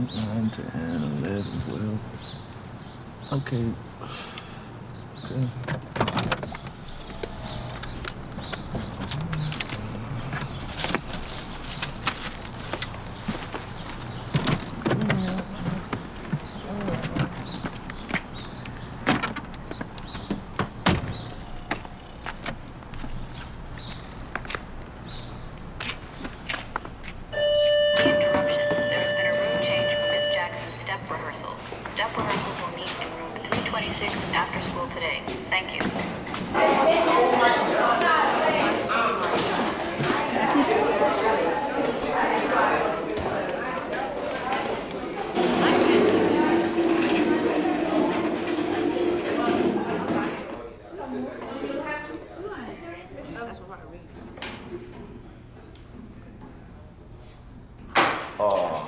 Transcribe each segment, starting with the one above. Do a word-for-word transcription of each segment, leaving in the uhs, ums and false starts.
nine, ten, eleven, twelve. Okay. Okay. Oh.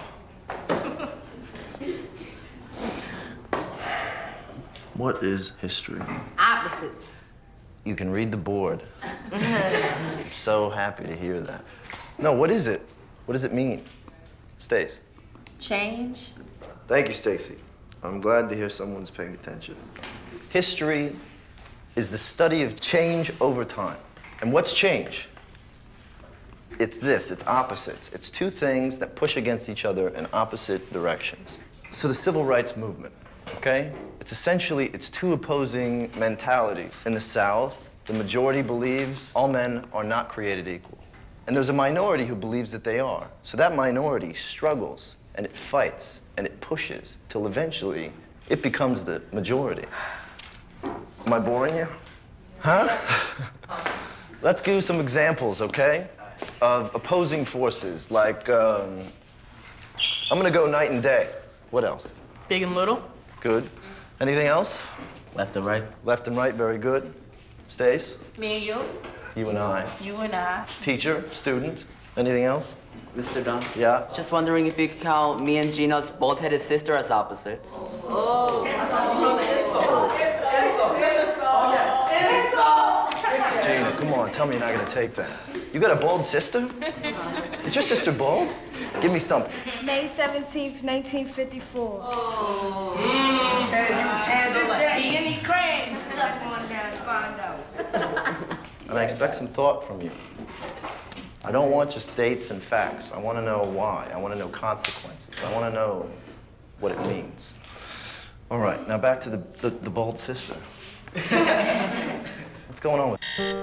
What is history? Opposites. You can read the board. I'm so happy to hear that. No, what is it? What does it mean? Stace. Change. Thank you, Stacy. I'm glad to hear someone's paying attention. History is the study of change over time. And what's change? It's this, it's opposites. It's two things that push against each other in opposite directions. So the civil rights movement, okay? It's essentially, it's two opposing mentalities. In the South, the majority believes all men are not created equal. And there's a minority who believes that they are. So that minority struggles, and it fights, and it pushes, till eventually it becomes the majority. Am I boring you? Huh? Let's give some examples, okay? Of opposing forces, like, um, I'm gonna go night and day. What else? Big and little. Good. Anything else? Left and right. Left and right, very good. Stace? Me and you. You and I. You and I. Teacher, student. Anything else? Mister Dunn? Yeah? Just wondering if you could count me and Gina's bald-headed sister as opposites. Oh. Gina, come on, tell me you're not gonna take that. You got a bald sister? Is your sister bald? Give me something. May seventeenth, nineteen fifty-four. Oh. Mm. And is there any cranes left on down to find out? And I expect some thought from you. I don't want just dates and facts. I want to know why. I want to know consequences. I want to know what it means. All right, now back to the, the, the bald sister. What's going on with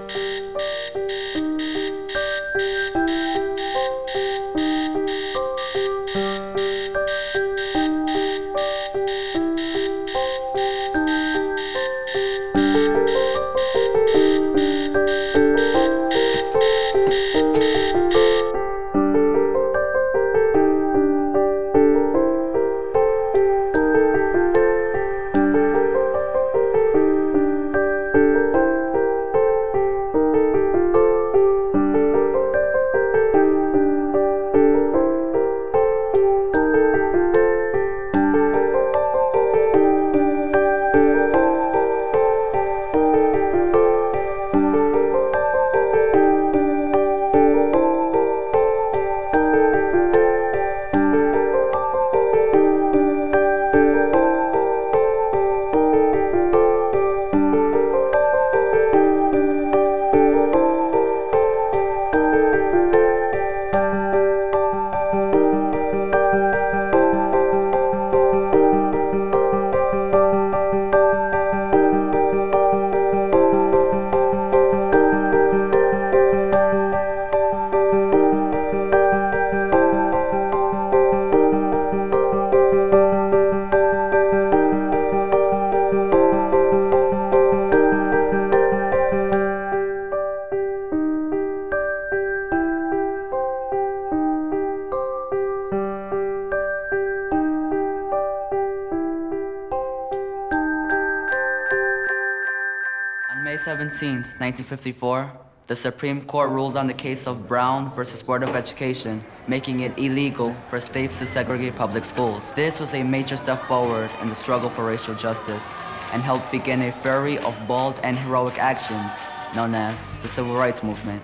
May seventeenth, nineteen fifty-four, the Supreme Court ruled on the case of Brown versus Board of Education, making it illegal for states to segregate public schools. This was a major step forward in the struggle for racial justice and helped begin a flurry of bold and heroic actions known as the Civil Rights Movement.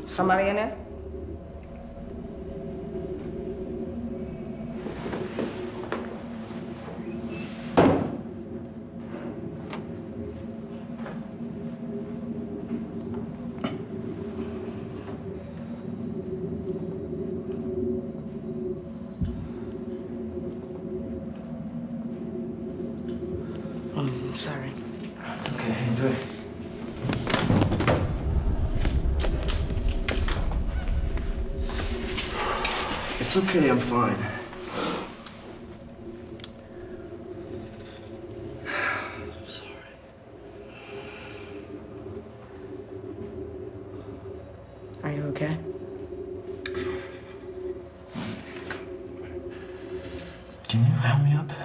Somebody in there? I'm sorry. It's okay, enjoy. It's okay, I'm fine. I'm sorry. Are you okay? Can you help me up?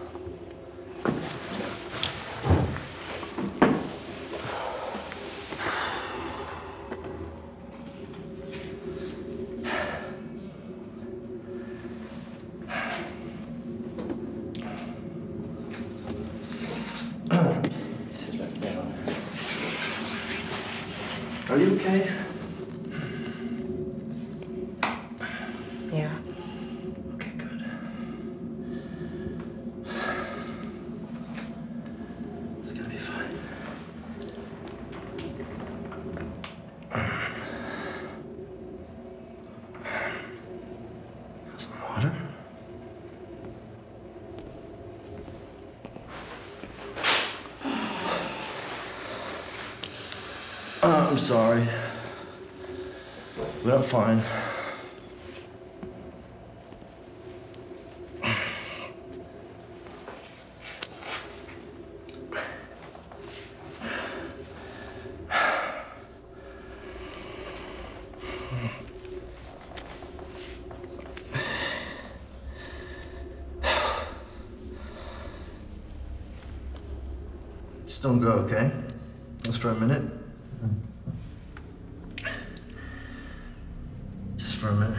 Are you okay? Yeah. Okay, good. It's gonna be fine. Some water? Uh, I'm sorry. But I'm fine. Just don't go, okay? Just for a minute. Just for a minute.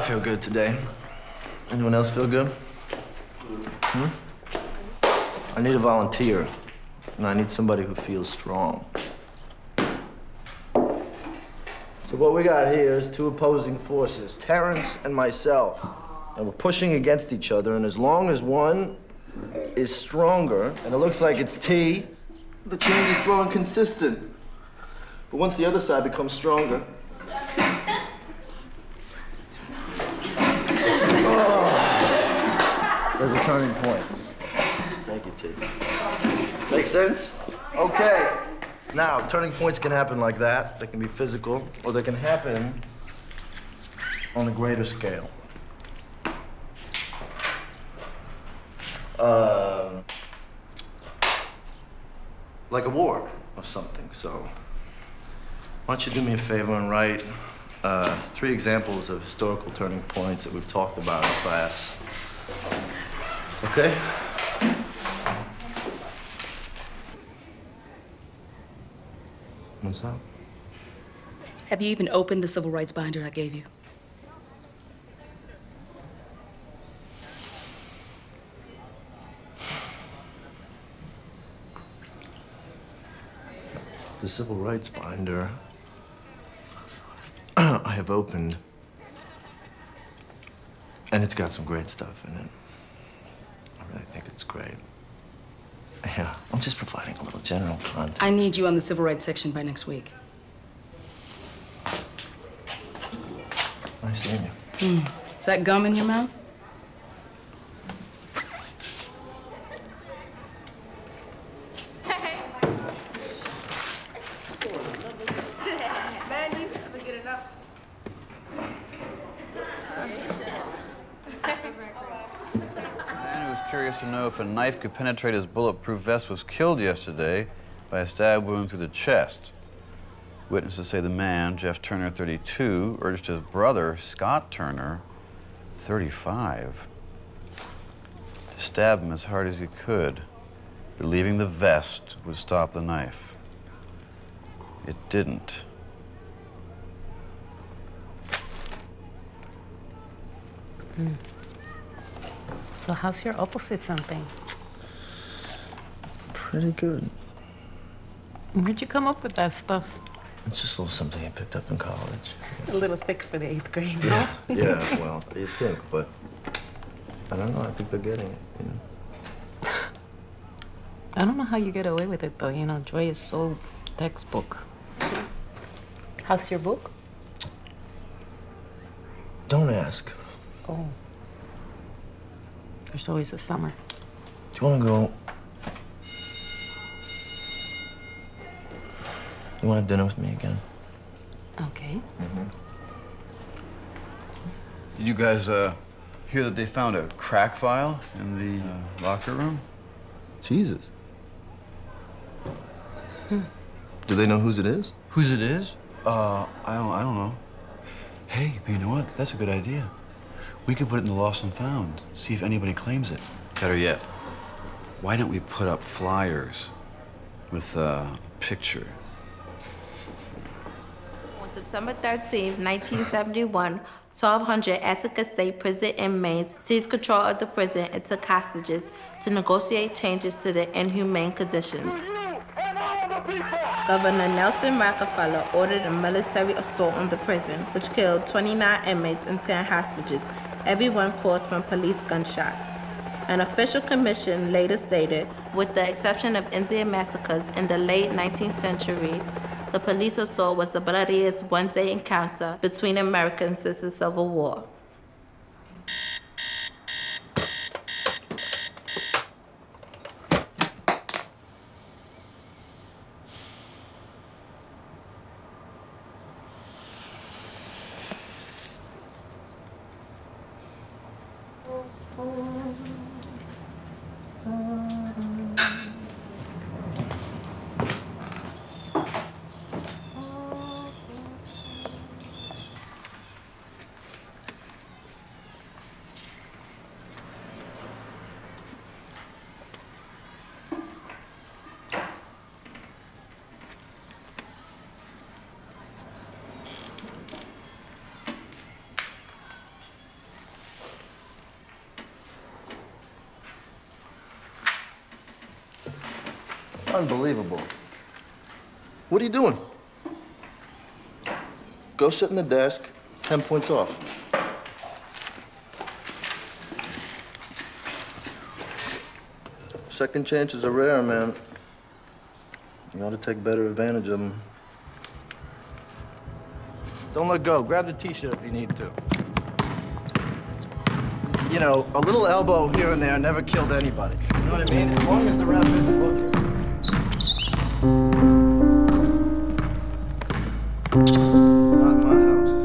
feel good today. Anyone else feel good? Hmm? I need a volunteer, and I need somebody who feels strong. So what we got here is two opposing forces, Terrence and myself. And we're pushing against each other, and as long as one is stronger, and it looks like it's T, the change is slow and consistent. But once the other side becomes stronger, oh, there's a turning point. Thank you, T. Make sense? Okay. Now, turning points can happen like that. They can be physical, or they can happen on a greater scale. Um, like a war or something. So, why don't you do me a favor and write uh, three examples of historical turning points that we've talked about in class. Okay? What's up? Have you even opened the civil rights binder I gave you? The civil rights binder I have opened, and it's got some great stuff in it. I really think it's great. Yeah, I'm just providing a little general context. I need you on the civil rights section by next week. Nice seeing you. Mm. Is that gum in your mouth? To know if a knife could penetrate his bulletproof vest was killed yesterday by a stab wound through the chest. Witnesses say the man, Jeff Turner, thirty-two, urged his brother, Scott Turner, thirty-five, to stab him as hard as he could, believing the vest would stop the knife. It didn't. Mm. So how's your opposites and things? Pretty good. Where'd you come up with that stuff? It's just a little something I picked up in college. A little thick for the eighth grade, Yeah, no? yeah, well, you think, but I don't know, I think they're getting it, you know? I don't know how you get away with it, though. You know, Joy is so textbook. How's your book? Don't ask. Oh. There's always the summer. Do you want to go? You want to have dinner with me again? Okay. Mm-hmm. Did you guys uh, hear that they found a crack file in the uh, locker room? Jesus. Hmm. Do they know whose it is? Whose it is? Uh, I don't, I don't know. Hey, you know what? That's a good idea. We could put it in the lost and found, see if anybody claims it. Better yet, why don't we put up flyers with a picture? On September thirteenth, nineteen seventy-one, twelve hundred Essex State prison inmates seized control of the prison and took hostages to negotiate changes to their inhumane conditions. Governor Nelson Rockefeller ordered a military assault on the prison, which killed twenty-nine inmates and ten hostages, everyone caused from police gunshots. An official commission later stated, with the exception of Indian massacres in the late nineteenth century, the police assault was the bloodiest one-day encounter between Americans since the Civil War. Unbelievable. What are you doing? Go sit in the desk, ten points off. Second chances are rare, man. You ought to take better advantage of them. Don't let go. Grab the t-shirt if you need to. You know, a little elbow here and there never killed anybody. You know what I mean? As long as the ref isn't looking. Not in my house.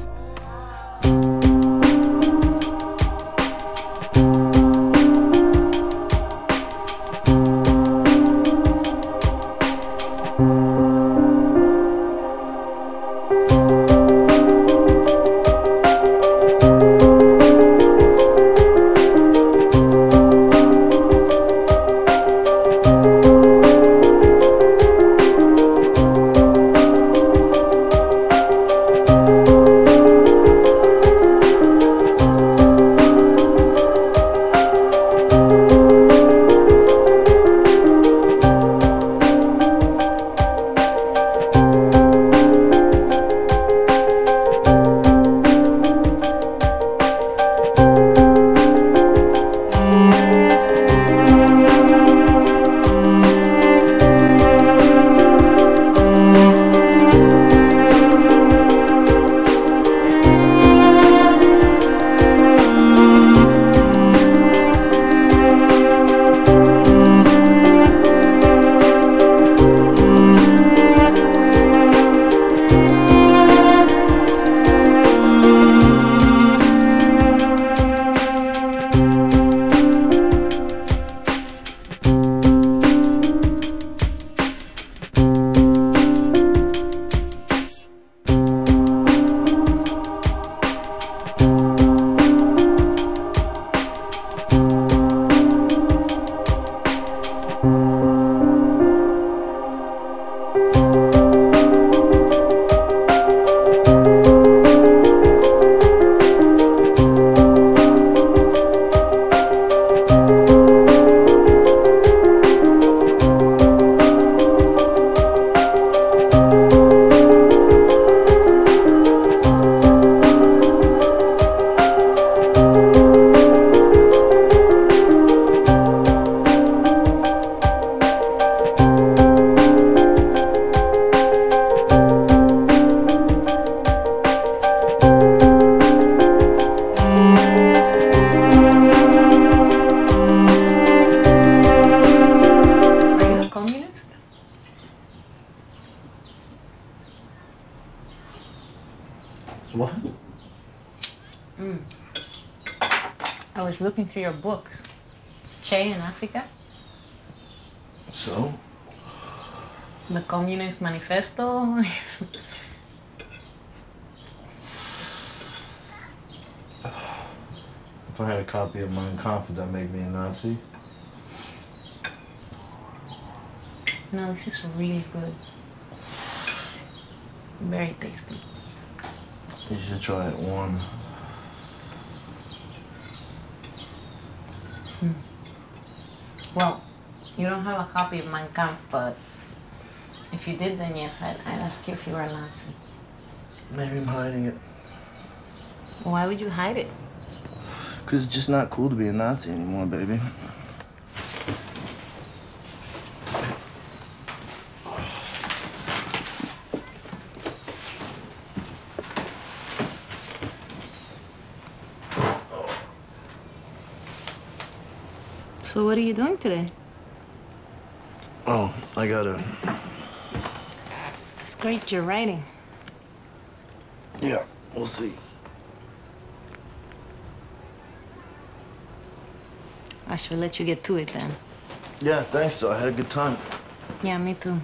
What? Mm. I was looking through your books. Che in Africa. So? The Communist Manifesto. If I had a copy of Mein Kampf, would that make me a Nazi? No, this is really good. Very tasty. You should try it warm. Hmm. Well, you don't have a copy of Mein Kampf, but if you did, then yes, I'd, I'd ask you if you were a Nazi. Maybe I'm hiding it. Why would you hide it? Because it's just not cool to be a Nazi anymore, baby. So what are you doing today? Oh, I gotta... It's great you're writing. Yeah, we'll see. I should let you get to it then. Yeah, thanks, though. I had a good time. Yeah, me too.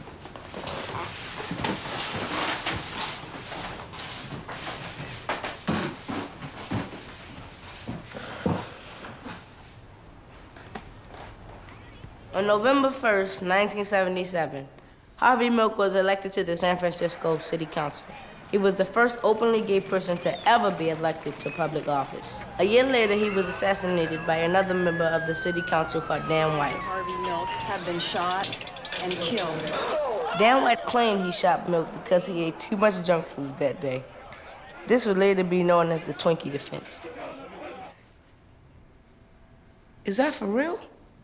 On November first, nineteen seventy-seven, Harvey Milk was elected to the San Francisco City Council. He was the first openly gay person to ever be elected to public office. A year later, he was assassinated by another member of the city council called Dan White. Harvey Milk have been shot. and killed. Dan White claimed he shot Milk because he ate too much junk food that day. This would later be known as the Twinkie defense. Is that for real?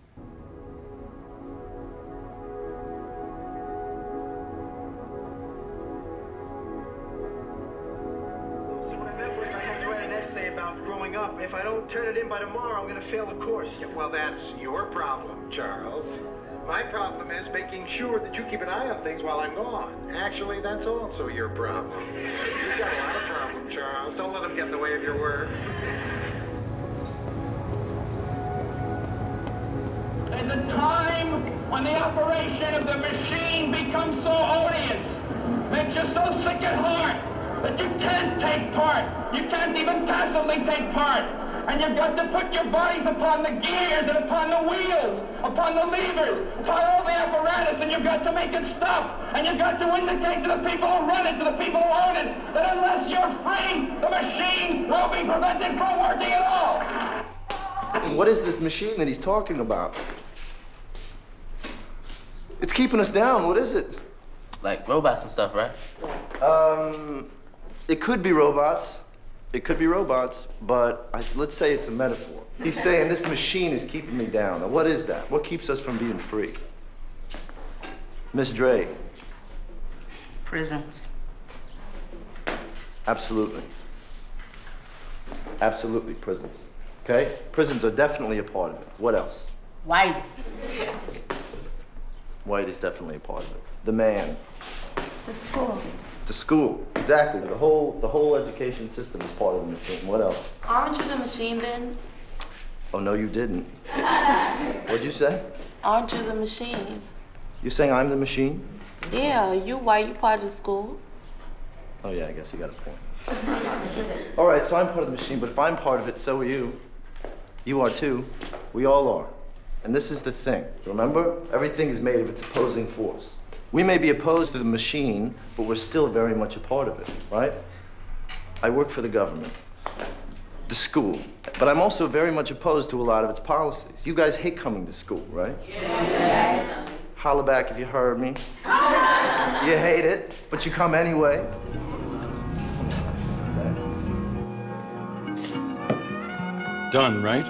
Up. If I don't turn it in by tomorrow, I'm going to fail the course. Yeah, well, that's your problem, Charles. My problem is making sure that you keep an eye on things while I'm gone. Actually, that's also your problem. You've got a lot of problems, Charles. Don't let them get in the way of your work. There's a time when the operation of the machine becomes so odious, makes you so sick at heart, that you can't take part. You can't even passively take part. And you've got to put your bodies upon the gears and upon the wheels, upon the levers, upon all the apparatus, and you've got to make it stop. And you've got to indicate to the people who run it, to the people who own it, that unless you're free, the machine will be prevented from working at all. What is this machine that he's talking about? It's keeping us down. What is it? Like robots and stuff, right? Um... It could be robots. It could be robots, but I, let's say it's a metaphor. He's saying this machine is keeping me down. Now, what is that? What keeps us from being free? Miss Dre. Prisons. Absolutely. Absolutely, prisons. Okay? Prisons are definitely a part of it. What else? White. White is definitely a part of it. The man. The school. The school, exactly. The whole, the whole education system is part of the machine. What else? Aren't you the machine then? Oh, no, you didn't. What'd you say? Aren't you the machine? You're saying I'm the machine? Yeah, you white, you part of the school. Oh, yeah, I guess you got a point. All right, so I'm part of the machine, but if I'm part of it, so are you. You are too. We all are. And this is the thing. Remember? Everything is made of its opposing force. We may be opposed to the machine, but we're still very much a part of it, right? I work for the government, the school, but I'm also very much opposed to a lot of its policies. You guys hate coming to school, right? Yes. Holla back if you heard me. You hate it, but you come anyway. Done, right?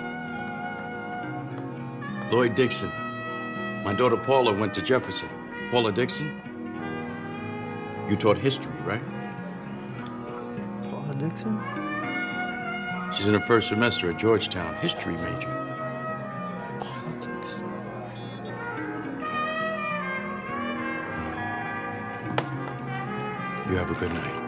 Lloyd Dixon. My daughter Paula went to Jefferson. Paula Dixon? You taught history, right? Paula Dixon? She's in her first semester at Georgetown, history major. Paula Dixon. You have a good night.